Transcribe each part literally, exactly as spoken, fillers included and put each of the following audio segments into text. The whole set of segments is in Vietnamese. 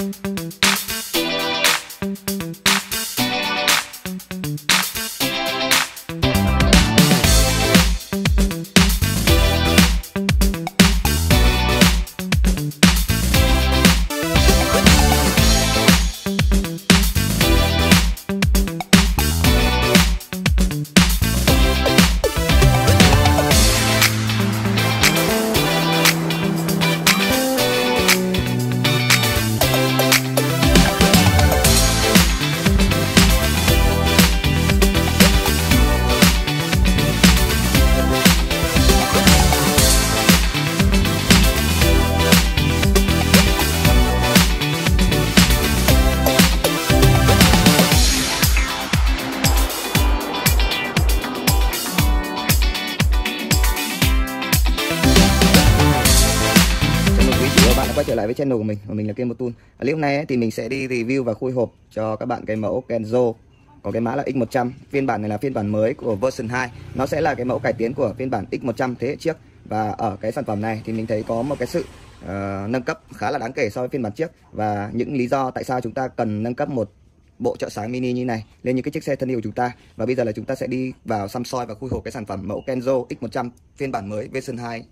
Quay trở lại với channel của mình và mình là Kenmotool. Clip này ấy, thì mình sẽ đi review và khui hộp cho các bạn cái mẫu Kenzo có cái mã là X một trăm. Phiên bản này là phiên bản mới của version hai. Nó sẽ là cái mẫu cải tiến của phiên bản X một trăm thế hệ trước. Và ở cái sản phẩm này thì mình thấy có một cái sự uh, nâng cấp khá là đáng kể so với phiên bản trước. Và những lý do tại sao chúng ta cần nâng cấp một bộ trợ sáng mini như này lên những cái chiếc xe thân yêu của chúng ta. Và bây giờ là chúng ta sẽ đi vào xăm soi và khui hộp cái sản phẩm mẫu Kenzo X một trăm phiên bản mới version hai.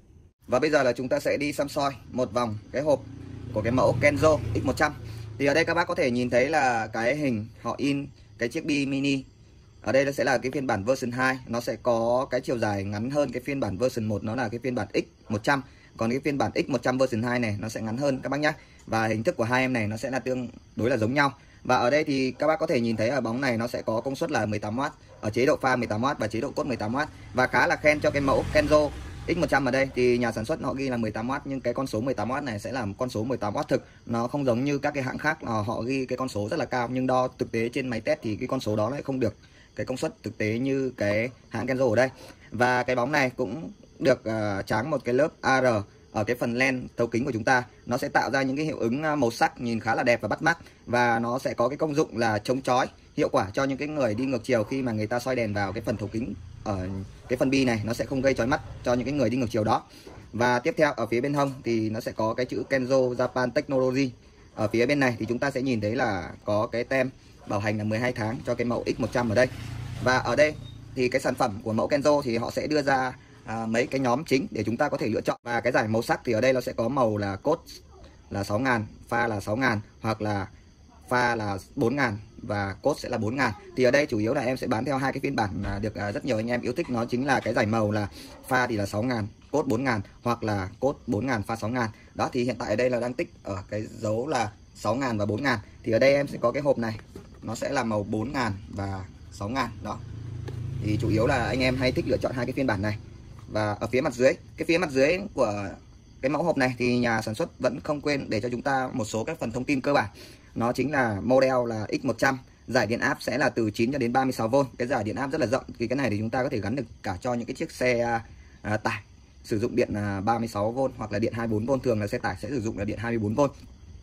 Và bây giờ là chúng ta sẽ đi xăm soi một vòng cái hộp của cái mẫu Kenzo X một trăm. Thì ở đây các bác có thể nhìn thấy là cái hình họ in cái chiếc bi mini. Ở đây nó sẽ là cái phiên bản version hai, nó sẽ có cái chiều dài ngắn hơn cái phiên bản version một, nó là cái phiên bản X một trăm. Còn cái phiên bản X một trăm version hai này nó sẽ ngắn hơn các bác nhé. Và hình thức của hai em này nó sẽ là tương đối là giống nhau. Và ở đây thì các bác có thể nhìn thấy ở bóng này nó sẽ có công suất là mười tám oát, ở chế độ pha mười tám oát và chế độ cốt mười tám oát. Và khá là khen cho cái mẫu Kenzo X một trăm ở đây thì nhà sản xuất họ ghi là mười tám oát, nhưng cái con số mười tám oát này sẽ là một con số mười tám oát thực. Nó không giống như các cái hãng khác là họ ghi cái con số rất là cao, nhưng đo thực tế trên máy test thì cái con số đó lại không được cái công suất thực tế như cái hãng Kenzo ở đây. Và cái bóng này cũng được uh, tráng một cái lớp a rờ ở cái phần len thấu kính của chúng ta. Nó sẽ tạo ra những cái hiệu ứng màu sắc nhìn khá là đẹp và bắt mắt. Và nó sẽ có cái công dụng là chống chói, hiệu quả cho những cái người đi ngược chiều khi mà người ta soi đèn vào cái phần thấu kính ở cái phần bi này, nó sẽ không gây chói mắt cho những cái người đi ngược chiều đó. Và tiếp theo ở phía bên hông thì nó sẽ có cái chữ Kenzo Japan Technology. Ở phía bên này thì chúng ta sẽ nhìn thấy là có cái tem bảo hành là mười hai tháng cho cái mẫu X một trăm ở đây. Và ở đây thì cái sản phẩm của mẫu Kenzo thì họ sẽ đưa ra à, mấy cái nhóm chính để chúng ta có thể lựa chọn. Và cái giải màu sắc thì ở đây nó sẽ có màu là cốt là sáu ngàn, pha là sáu ngàn, hoặc là pha là bốn ngàn và cốt sẽ là bốn ngàn. Thì ở đây chủ yếu là em sẽ bán theo hai cái phiên bản được rất nhiều anh em yêu thích. Nó chính là cái giải màu là pha thì là sáu ngàn, cốt bốn ngàn, hoặc là cốt bốn ngàn, pha sáu ngàn. Đó thì hiện tại ở đây là đang tích ở cái dấu là sáu ngàn và bốn ngàn. Thì ở đây em sẽ có cái hộp này, nó sẽ là màu bốn ngàn và sáu ngàn. Đó thì chủ yếu là anh em hay thích lựa chọn hai cái phiên bản này. Và ở phía mặt dưới, cái phía mặt dưới của cái mẫu hộp này thì nhà sản xuất vẫn không quên để cho chúng ta một số các phần thông tin cơ bản. Nó chính là model là X một trăm, giải điện áp sẽ là từ chín cho đến ba mươi sáu vôn. Cái giải điện áp rất là rộng, thì cái này thì chúng ta có thể gắn được cả cho những cái chiếc xe à, tải sử dụng điện là ba mươi sáu vôn hoặc là điện hai mươi bốn vôn. Thường là xe tải sẽ sử dụng là điện hai mươi bốn vôn.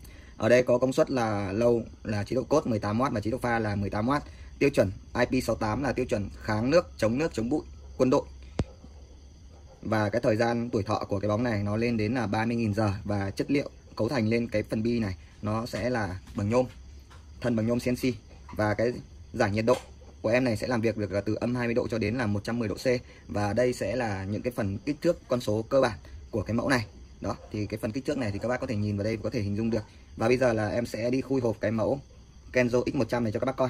Ở đây có công suất là low là chế độ cốt mười tám oát và chế độ pha là mười tám oát. Tiêu chuẩn I P sáu tám là tiêu chuẩn kháng nước, chống nước, chống bụi, quân đội. Và cái thời gian tuổi thọ của cái bóng này nó lên đến là ba mươi nghìn giờ. Và chất liệu cấu thành lên cái phần bi này nó sẽ là bằng nhôm, thân bằng nhôm xê en xê. Và cái giải nhiệt độ của em này sẽ làm việc được từ âm hai mươi độ cho đến là một trăm mười độ C. Và đây sẽ là những cái phần kích thước con số cơ bản của cái mẫu này. Đó thì cái phần kích thước này thì các bác có thể nhìn vào đây và có thể hình dung được. Và bây giờ là em sẽ đi khui hộp cái mẫu Kenzo X một trăm này cho các bác coi.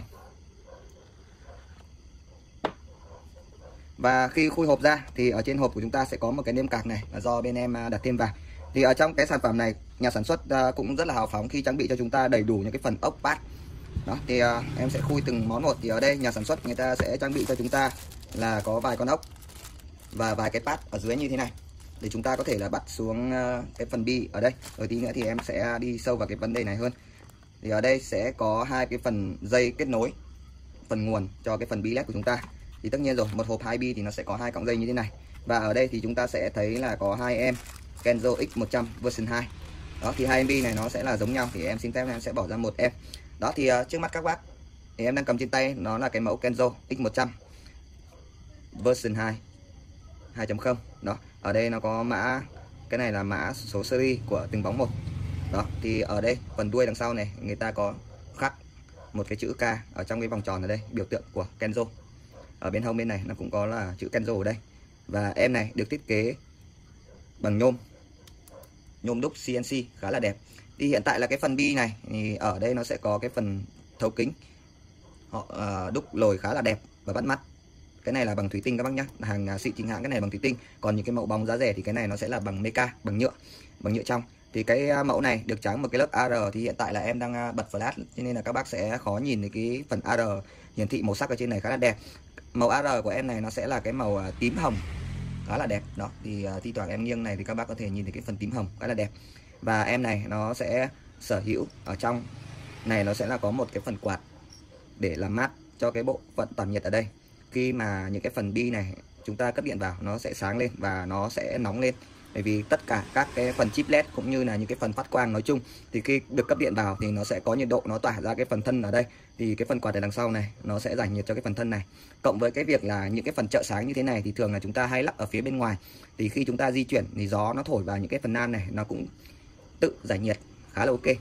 Và khi khui hộp ra thì ở trên hộp của chúng ta sẽ có một cái nêm cạc này là do bên em đặt thêm vào. Thì ở trong cái sản phẩm này nhà sản xuất cũng rất là hào phóng khi trang bị cho chúng ta đầy đủ những cái phần ốc pad. Đó thì uh, em sẽ khui từng món một. Thì ở đây nhà sản xuất người ta sẽ trang bị cho chúng ta là có vài con ốc và vài cái pad ở dưới như thế này để chúng ta có thể là bắt xuống uh, cái phần bi ở đây. Rồi tí nữa thì em sẽ đi sâu vào cái vấn đề này hơn. Thì ở đây sẽ có hai cái phần dây kết nối, phần nguồn cho cái phần bi led của chúng ta. Thì tất nhiên rồi, một hộp hai bi thì nó sẽ có hai cọng dây như thế này. Và ở đây thì chúng ta sẽ thấy là có hai em Kenzo X một trăm version hai. Đó thì hai em bi này nó sẽ là giống nhau. Thì em xin phép em sẽ bỏ ra một em. Đó thì uh, trước mắt các bác thì em đang cầm trên tay nó là cái mẫu Kenzo X một trăm version hai hai chấm không. Đó, ở đây nó có mã, cái này là mã số series của từng bóng một. Đó, thì ở đây phần đuôi đằng sau này người ta có khắc một cái chữ K ở trong cái vòng tròn ở đây, biểu tượng của Kenzo. Ở bên hông bên này nó cũng có là chữ Kenzo ở đây. Và em này được thiết kế bằng nhôm nhôm đúc xê en xê khá là đẹp. Thì hiện tại là cái phần bi này thì ở đây nó sẽ có cái phần thấu kính, họ uh, đúc lồi khá là đẹp và bắt mắt. Cái này là bằng thủy tinh các bác nhá, hàng xịn chính hãng cái này bằng thủy tinh. Còn những cái mẫu bóng giá rẻ thì cái này nó sẽ là bằng meca, bằng nhựa, bằng nhựa trong. Thì cái mẫu này được trắng một cái lớp a rờ, thì hiện tại là em đang bật flash cho nên là các bác sẽ khó nhìn thấy cái phần a rờ hiển thị màu sắc ở trên này khá là đẹp. Màu a rờ của em này nó sẽ là cái màu tím hồng khá là đẹp. Đó, thì thi thoảng em nghiêng này thì các bác có thể nhìn thấy cái phần tím hồng khá là đẹp. Và em này nó sẽ sở hữu ở trong này nó sẽ là có một cái phần quạt để làm mát cho cái bộ phận tản nhiệt ở đây. Khi mà những cái phần bi này chúng ta cấp điện vào nó sẽ sáng lên và nó sẽ nóng lên. Bởi vì tất cả các cái phần chip led cũng như là những cái phần phát quang nói chung thì khi được cấp điện vào thì nó sẽ có nhiệt độ, nó tỏa ra cái phần thân ở đây. Thì cái phần quạt ở đằng sau này nó sẽ giải nhiệt cho cái phần thân này. Cộng với cái việc là những cái phần trợ sáng như thế này thì thường là chúng ta hay lắp ở phía bên ngoài. Thì khi chúng ta di chuyển thì gió nó thổi vào những cái phần nan này nó cũng tự giải nhiệt khá là ok.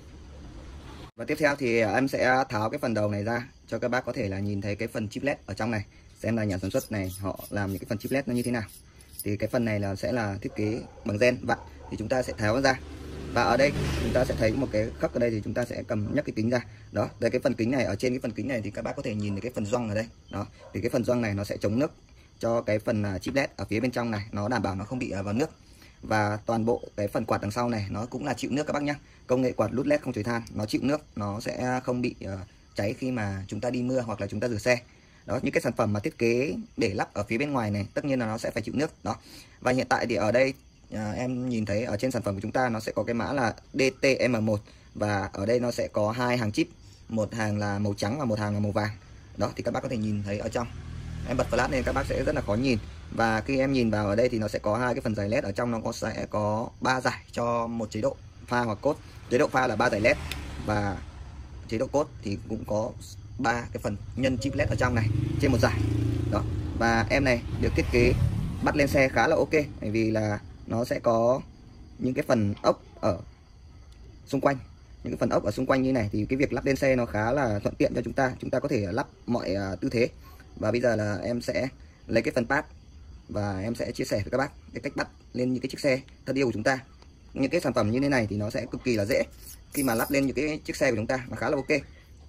Và tiếp theo thì em sẽ tháo cái phần đầu này ra cho các bác có thể là nhìn thấy cái phần chip led ở trong này, xem là nhà sản xuất này họ làm những cái phần chip led nó như thế nào. Thì cái phần này là sẽ là thiết kế bằng gen vặn, thì chúng ta sẽ tháo nó ra. Và ở đây chúng ta sẽ thấy một cái khắc ở đây thì chúng ta sẽ cầm nhấc cái kính ra. Đó, đây cái phần kính này, ở trên cái phần kính này thì các bác có thể nhìn thấy cái phần gioăng ở đây. Đó, thì cái phần gioăng này nó sẽ chống nước cho cái phần chip led ở phía bên trong này, nó đảm bảo nó không bị vào nước. Và toàn bộ cái phần quạt đằng sau này nó cũng là chịu nước các bác nhá. Công nghệ quạt lút led không chổi than, nó chịu nước, nó sẽ không bị uh, cháy khi mà chúng ta đi mưa hoặc là chúng ta rửa xe. Đó, những cái sản phẩm mà thiết kế để lắp ở phía bên ngoài này tất nhiên là nó sẽ phải chịu nước. Đó. Và hiện tại thì ở đây à, em nhìn thấy ở trên sản phẩm của chúng ta nó sẽ có cái mã là D T M một. Và ở đây nó sẽ có hai hàng chip, một hàng là màu trắng và một hàng là màu vàng. Đó, thì các bác có thể nhìn thấy ở trong. Em bật flash nên các bác sẽ rất là khó nhìn. Và khi em nhìn vào ở đây thì nó sẽ có hai cái phần giải led ở trong, nó có sẽ có ba giải cho một chế độ pha hoặc cốt. Chế độ pha là ba giải led và chế độ cốt thì cũng có ba cái phần nhân chip led ở trong này trên một giải. Đó. Và em này được thiết kế bắt lên xe khá là ok, bởi vì là nó sẽ có những cái phần ốc ở xung quanh, những cái phần ốc ở xung quanh như này thì cái việc lắp lên xe nó khá là thuận tiện cho chúng ta, chúng ta có thể lắp mọi uh, tư thế. Và bây giờ là em sẽ lấy cái phần pad và em sẽ chia sẻ với các bác cái cách bắt lên những cái chiếc xe thân yêu của chúng ta. Những cái sản phẩm như thế này thì nó sẽ cực kỳ là dễ khi mà lắp lên những cái chiếc xe của chúng ta, nó khá là ok.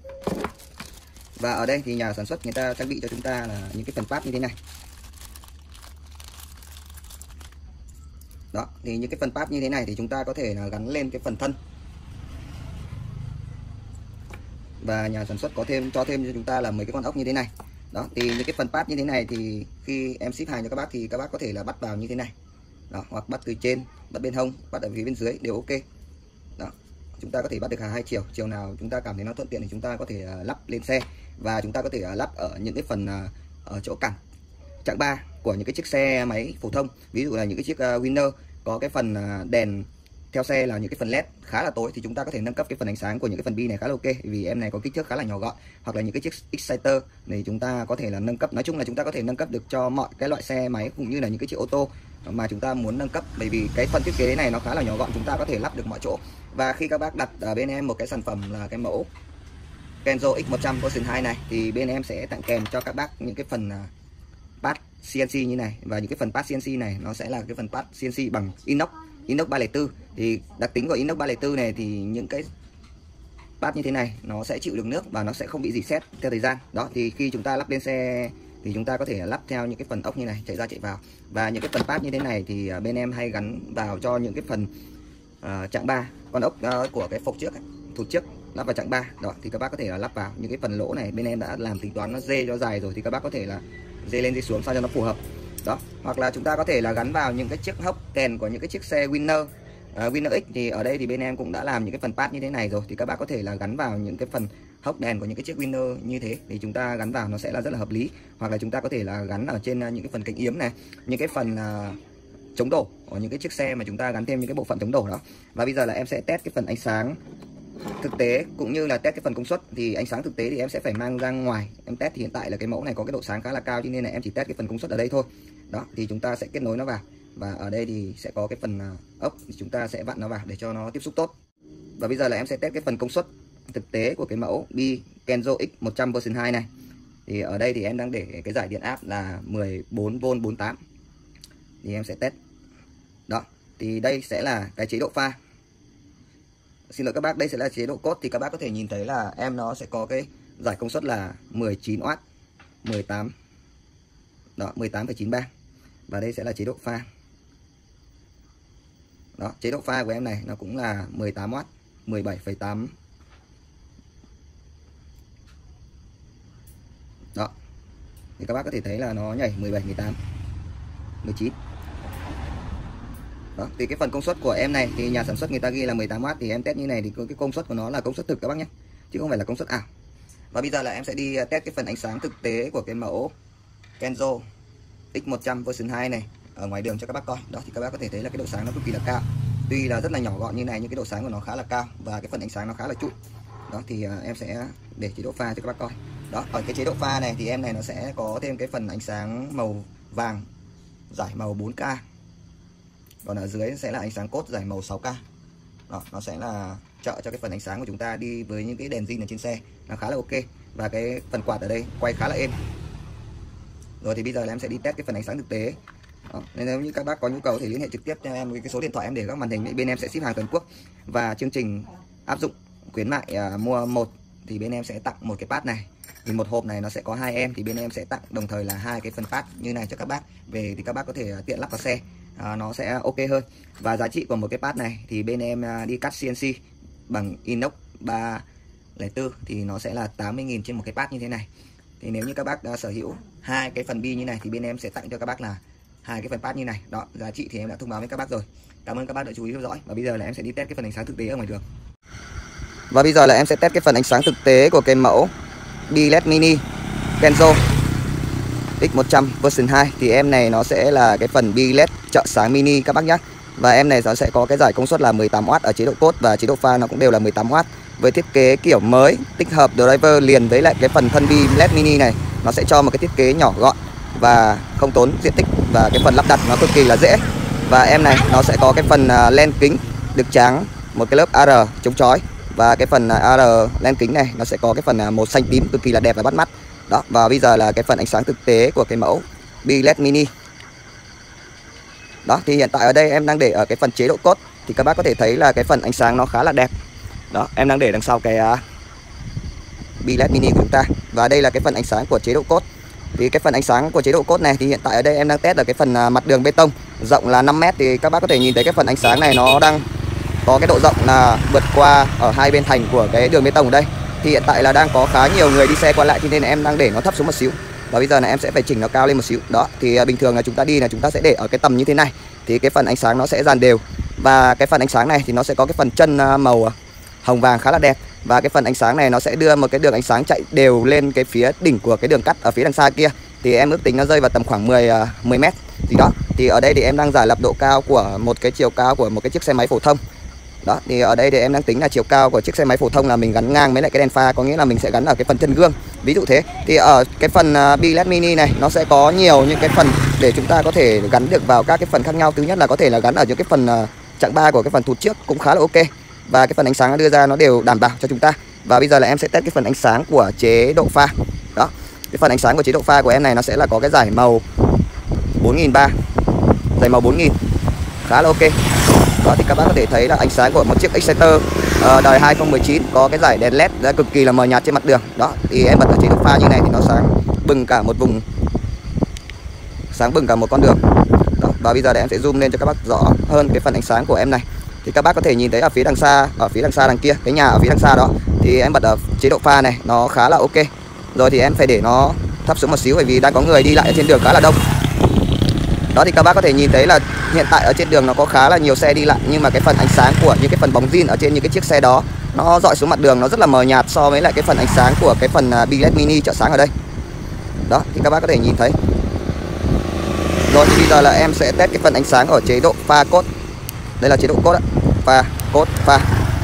Và ở đây thì nhà sản xuất người ta trang bị cho chúng ta là những cái phần pad như thế này. Đó, thì những cái phần pad như thế này thì chúng ta có thể là gắn lên cái phần thân. Và nhà sản xuất có thêm cho thêm cho chúng ta là mấy cái con ốc như thế này. Đó, thì những cái phần pad như thế này thì khi em ship hàng cho các bác thì các bác có thể là bắt vào như thế này. Đó, hoặc bắt từ trên, bắt bên hông, bắt ở phía bên dưới đều ok. Đó, chúng ta có thể bắt được cả hai chiều, chiều nào chúng ta cảm thấy nó thuận tiện thì chúng ta có thể uh, lắp lên xe. Và chúng ta có thể uh, lắp ở những cái phần uh, ở chỗ cẳng chặng ba của những cái chiếc xe máy phổ thông. Ví dụ là những cái chiếc uh, Winner có cái phần uh, đèn theo xe là những cái phần led khá là tối thì chúng ta có thể nâng cấp cái phần ánh sáng của những cái phần bi này khá là ok, vì em này có kích thước khá là nhỏ gọn. Hoặc là những cái chiếc exciter này chúng ta có thể là nâng cấp, nói chung là chúng ta có thể nâng cấp được cho mọi cái loại xe máy cũng như là những cái chiếc ô tô mà chúng ta muốn nâng cấp, bởi vì cái phần thiết kế này nó khá là nhỏ gọn, chúng ta có thể lắp được mọi chỗ. Và khi các bác đặt ở bên em một cái sản phẩm là cái mẫu Kenzo X một trăm version hai này thì bên em sẽ tặng kèm cho các bác những cái phần pad xê en xê như này. Và những cái phần pad xê en xê này nó sẽ là cái phần pad xê en xê bằng inox inox ba không bốn. Thì đặc tính của inox ba không bốn này thì những cái pad như thế này nó sẽ chịu được nước và nó sẽ không bị rỉ sét theo thời gian. Đó, thì khi chúng ta lắp lên xe thì chúng ta có thể lắp theo những cái phần ốc như này chạy ra chạy vào. Và những cái phần pad như thế này thì bên em hay gắn vào cho những cái phần uh, chặng ba, con ốc uh, của cái phộc trước ấy, thụt trước lắp vào chặng ba. Đó, thì các bác có thể là lắp vào những cái phần lỗ này, bên em đã làm tính toán nó dê cho dài rồi thì các bác có thể là dê lên dê xuống sao cho nó phù hợp. Đó, hoặc là chúng ta có thể là gắn vào những cái chiếc hốc đèn của những cái chiếc xe Winner uh, Winner X thì ở đây thì bên em cũng đã làm những cái phần pad như thế này rồi, thì các bác có thể là gắn vào những cái phần hốc đèn của những cái chiếc Winner như thế thì chúng ta gắn vào nó sẽ là rất là hợp lý. Hoặc là chúng ta có thể là gắn ở trên những cái phần cánh yếm này, những cái phần uh, chống đổ của những cái chiếc xe mà chúng ta gắn thêm những cái bộ phận chống đổ đó. Và bây giờ là em sẽ test cái phần ánh sáng thực tế cũng như là test cái phần công suất. Thì ánh sáng thực tế thì em sẽ phải mang ra ngoài em test, thì hiện tại là cái mẫu này có cái độ sáng khá là cao cho nên là em chỉ test cái phần công suất ở đây thôi. Đó, thì chúng ta sẽ kết nối nó vào và ở đây thì sẽ có cái phần ốc thì chúng ta sẽ vặn nó vào để cho nó tiếp xúc tốt. Và bây giờ là em sẽ test cái phần công suất thực tế của cái mẫu Bi Kenzo X một trăm version hai này. Thì ở đây thì em đang để cái giải điện áp là mười bốn vôn bốn mươi tám. Thì em sẽ test. Đó, thì đây sẽ là cái chế độ pha. Xin lỗi các bác, đây sẽ là chế độ cốt. Thì các bác có thể nhìn thấy là em nó sẽ có cái giải công suất là mười chín oát, mười tám. Đó, mười tám phẩy chín ba. Và đây sẽ là chế độ pha. Đó, chế độ pha của em này nó cũng là mười tám oát, mười bảy phẩy tám. Đó. Thì các bác có thể thấy là nó nhảy mười bảy, mười tám, mười chín. Đó, thì cái phần công suất của em này thì nhà sản xuất người ta ghi là mười tám oát, thì em test như này thì cái công suất của nó là công suất thực các bác nhé, chứ không phải là công suất ảo. Và bây giờ là em sẽ đi test cái phần ánh sáng thực tế của cái mẫu Kenzo X một trăm version hai này ở ngoài đường cho các bác coi. Đó, thì các bác có thể thấy là cái độ sáng nó cực kỳ là cao. Tuy là rất là nhỏ gọn như này nhưng cái độ sáng của nó khá là cao và cái phần ánh sáng nó khá là trụ. Đó, thì em sẽ để chế độ pha cho các bác coi. Đó, ở cái chế độ pha này thì em này nó sẽ có thêm cái phần ánh sáng màu vàng giải màu bốn K. Còn ở dưới sẽ là ánh sáng cốt giải màu sáu K. Đó, nó sẽ là trợ cho cái phần ánh sáng của chúng ta đi với những cái đèn zin ở trên xe nó khá là ok. Và cái phần quạt ở đây quay khá là êm. Rồi thì bây giờ là em sẽ đi test cái phần ánh sáng thực tế. Đó, nên nếu như các bác có nhu cầu thì liên hệ trực tiếp cho em với cái số điện thoại em để các màn hình, bên em sẽ ship hàng toàn quốc. Và chương trình áp dụng khuyến mại à, mua một thì bên em sẽ tặng một cái pad này. Thì một hộp này nó sẽ có hai em, thì bên em sẽ tặng đồng thời là hai cái phần pad như này cho các bác. Về thì các bác có thể tiện lắp vào xe, à, nó sẽ ok hơn. Và giá trị của một cái pad này thì bên em à, đi cắt xê en xê bằng inox ba không bốn thì nó sẽ là tám mươi nghìn trên một cái pad như thế này. Thì nếu như các bác đã sở hữu hai cái phần bi như này thì bên em sẽ tặng cho các bác là hai cái phần pad như này. Đó, giá trị thì em đã thông báo với các bác rồi. Cảm ơn các bác đã chú ý theo dõi. Và bây giờ là em sẽ đi test cái phần ánh sáng thực tế ở ngoài đường. Và bây giờ là em sẽ test cái phần ánh sáng thực tế của cái mẫu Bi led Mini Kenzo X một trăm version hai. Thì em này nó sẽ là cái phần Bi led trợ sáng mini các bác nhé. Và em này nó sẽ có cái giải công suất là mười tám oát ở chế độ cốt và chế độ pha nó cũng đều là mười tám oát. Với thiết kế kiểu mới tích hợp driver liền với lại cái phần thân Bi led Mini này, nó sẽ cho một cái thiết kế nhỏ gọn và không tốn diện tích, và cái phần lắp đặt nó cực kỳ là dễ. Và em này nó sẽ có cái phần len kính được tráng một cái lớp a rờ chống chói, và cái phần a rờ len kính này nó sẽ có cái phần màu xanh tím cực kỳ là đẹp và bắt mắt. Đó, và bây giờ là cái phần ánh sáng thực tế của cái mẫu Bi led Mini. Đó, thì hiện tại ở đây em đang để ở cái phần chế độ cốt, thì các bác có thể thấy là cái phần ánh sáng nó khá là đẹp. Đó, em đang để đằng sau cái uh, Bi led Mini của chúng ta. Và đây là cái phần ánh sáng của chế độ cốt. Thì cái phần ánh sáng của chế độ cốt này thì hiện tại ở đây em đang test ở cái phần uh, mặt đường bê tông rộng là năm mét. Thì các bác có thể nhìn thấy cái phần ánh sáng này nó đang có cái độ rộng là vượt qua ở hai bên thành của cái đường bê tông ở đây. Thì hiện tại là đang có khá nhiều người đi xe qua lại, cho nên là em đang để nó thấp xuống một xíu. Và bây giờ là em sẽ phải chỉnh nó cao lên một xíu. Đó, thì uh, bình thường là chúng ta đi là chúng ta sẽ để ở cái tầm như thế này. Thì cái phần ánh sáng nó sẽ dàn đều. Và cái phần ánh sáng này thì nó sẽ có cái phần chân uh, màu hồng vàng khá là đẹp. Và cái phần ánh sáng này nó sẽ đưa một cái đường ánh sáng chạy đều lên cái phía đỉnh của cái đường cắt ở phía đằng xa kia. Thì em ước tính nó rơi vào tầm khoảng mười, mười mét gì đó. Thì ở đây thì em đang giải lập độ cao của một cái chiều cao của một cái chiếc xe máy phổ thông. Đó, thì ở đây thì em đang tính là chiều cao của chiếc xe máy phổ thông là mình gắn ngang với lại cái đèn pha, có nghĩa là mình sẽ gắn ở cái phần chân gương, ví dụ thế. Thì ở cái phần Bi led Mini này nó sẽ có nhiều những cái phần để chúng ta có thể gắn được vào các cái phần khác nhau. Thứ nhất là có thể là gắn ở những cái phần chặng ba của cái phần thụt trước cũng khá là ok. Và cái phần ánh sáng nó đưa ra nó đều đảm bảo cho chúng ta. Và bây giờ là em sẽ test cái phần ánh sáng của chế độ pha. Đó, cái phần ánh sáng của chế độ pha của em này nó sẽ là có cái giải màu bốn nghìn ba trăm, giải màu bốn nghìn, khá là ok. Đó, thì các bác có thể thấy là ánh sáng của một chiếc Exciter uh, đời hai không một chín có cái giải đèn led đã cực kỳ là mờ nhạt trên mặt đường. Đó, thì em bật ở chế độ pha như này thì nó sáng bừng cả một vùng, sáng bừng cả một con đường. Đó, và bây giờ để em sẽ zoom lên cho các bác rõ hơn cái phần ánh sáng của em này. Thì các bác có thể nhìn thấy ở phía đằng xa, ở phía đằng xa đằng kia, cái nhà ở phía đằng xa đó, thì em bật ở chế độ pha này nó khá là ok. Rồi thì em phải để nó thấp xuống một xíu bởi vì đang có người đi lại ở trên đường khá là đông. Đó, thì các bác có thể nhìn thấy là hiện tại ở trên đường nó có khá là nhiều xe đi lại, nhưng mà cái phần ánh sáng của những cái phần bóng zin ở trên những cái chiếc xe đó nó dọi xuống mặt đường nó rất là mờ nhạt so với lại cái phần ánh sáng của cái phần Bi led Mini trợ sáng ở đây. Đó, thì các bác có thể nhìn thấy. Rồi thì bây giờ là em sẽ test cái phần ánh sáng ở chế độ pha cốt. Đây là chế độ cốt ạ. Pha, cốt, pha.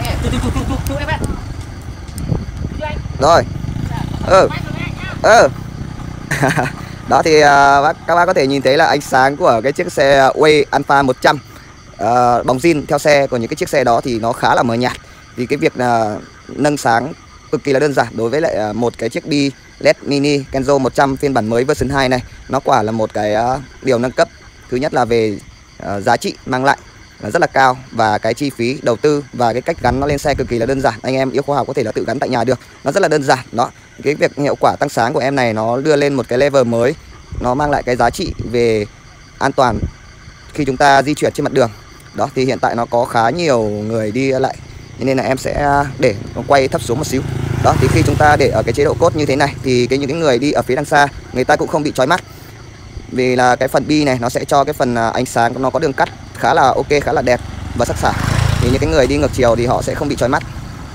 Rồi. Ừ. Ừ. Đó thì uh, bác, các bác có thể nhìn thấy là ánh sáng của cái chiếc xe Way Alpha một trăm uh, bóng zin theo xe của những cái chiếc xe đó thì nó khá là mờ nhạt. Thì cái việc là nâng sáng cực kỳ là đơn giản đối với lại một cái chiếc bi led mini Kenzo một trăm phiên bản mới version hai này. Nó quả là một cái điều nâng cấp. Thứ nhất là về uh, giá trị mang lại là rất là cao, và cái chi phí đầu tư và cái cách gắn nó lên xe cực kỳ là đơn giản. Anh em yêu khoa học có thể là tự gắn tại nhà được, nó rất là đơn giản. Đó, cái việc hiệu quả tăng sáng của em này nó đưa lên một cái level mới, nó mang lại cái giá trị về an toàn khi chúng ta di chuyển trên mặt đường. Đó, thì hiện tại nó có khá nhiều người đi lại, nên là em sẽ để nó quay thấp xuống một xíu. Đó, thì khi chúng ta để ở cái chế độ cốt như thế này thì cái những cái người đi ở phía đằng xa người ta cũng không bị chói mắt, vì là cái phần bi này nó sẽ cho cái phần ánh sáng nó có đường cắt khá là ok, khá là đẹp và sắc sảo, thì những cái người đi ngược chiều thì họ sẽ không bị chói mắt.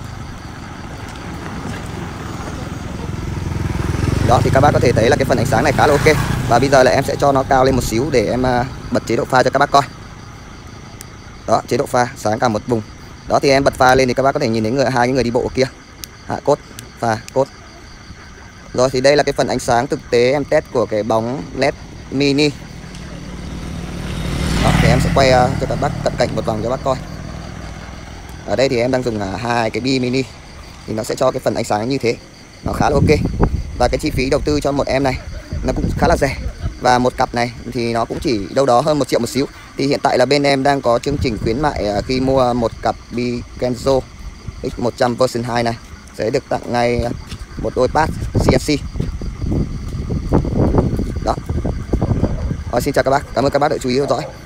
Đó, thì các bác có thể thấy là cái phần ánh sáng này khá là ok. Và bây giờ là em sẽ cho nó cao lên một xíu để em bật chế độ pha cho các bác coi. Đó, chế độ pha sáng cả một vùng. Đó, thì em bật pha lên thì các bác có thể nhìn thấy người hai cái người đi bộ kia. Hạ cốt, pha cốt. Rồi, thì đây là cái phần ánh sáng thực tế em test của cái bóng led mini. Đó, thì em sẽ quay cho các bác cận cảnh một vòng cho bác coi. Ở đây thì em đang dùng hai cái bi mini thì nó sẽ cho cái phần ánh sáng như thế, nó khá là ok. Và cái chi phí đầu tư cho một em này nó cũng khá là rẻ, và một cặp này thì nó cũng chỉ đâu đó hơn một triệu một xíu. Thì hiện tại là bên em đang có chương trình khuyến mại khi mua một cặp bi Kenzo X một trăm version hai này sẽ được tặng ngay một đôi pad xê en xê. Đó. Rồi, xin chào các bác, cảm ơn các bác đã chú ý theo dõi.